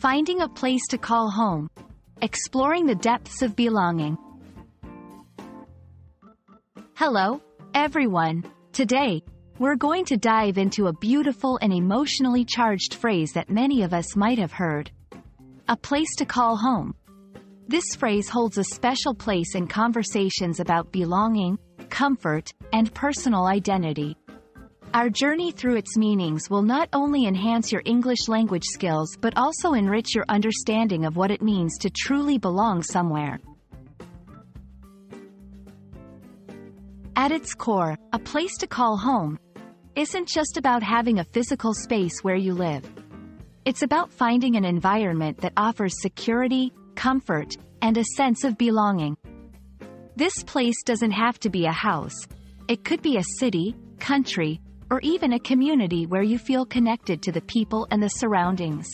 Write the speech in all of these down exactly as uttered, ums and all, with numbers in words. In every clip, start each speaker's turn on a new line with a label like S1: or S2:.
S1: Finding a place to call home. Exploring the depths of belonging. Hello, everyone. Today, we're going to dive into a beautiful and emotionally charged phrase that many of us might have heard. A place to call home. This phrase holds a special place in conversations about belonging, comfort, and personal identity. Our journey through its meanings will not only enhance your English language skills but also enrich your understanding of what it means to truly belong somewhere. At its core, a place to call home isn't just about having a physical space where you live. It's about finding an environment that offers security, comfort, and a sense of belonging. This place doesn't have to be a house. It could be a city, country, or even a community where you feel connected to the people and the surroundings.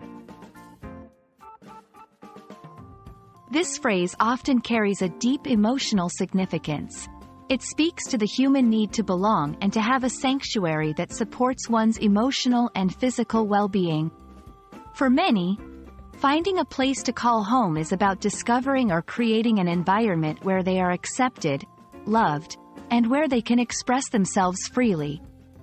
S1: This phrase often carries a deep emotional significance. It speaks to the human need to belong and to have a sanctuary that supports one's emotional and physical well-being. For many, finding a place to call home is about discovering or creating an environment where they are accepted, loved, and where they can express themselves freely.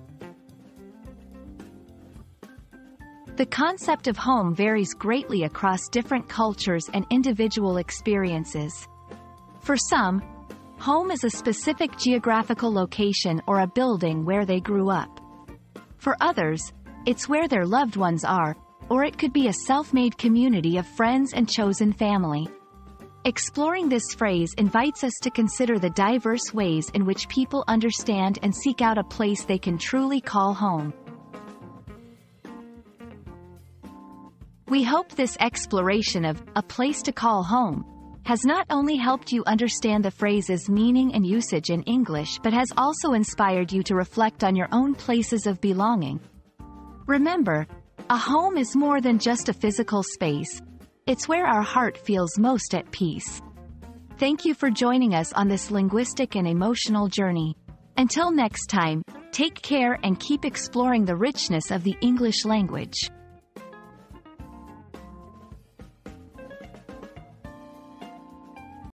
S1: The concept of home varies greatly across different cultures and individual experiences. For some, home is a specific geographical location or a building where they grew up. For others, it's where their loved ones are, or it could be a self-made community of friends and chosen family. Exploring this phrase invites us to consider the diverse ways in which people understand and seek out a place they can truly call home. We hope this exploration of a place to call home has not only helped you understand the phrase's meaning and usage in English but has also inspired you to reflect on your own places of belonging. Remember, a home is more than just a physical space. It's where our heart feels most at peace. Thank you for joining us on this linguistic and emotional journey. Until next time, take care and keep exploring the richness of the English language.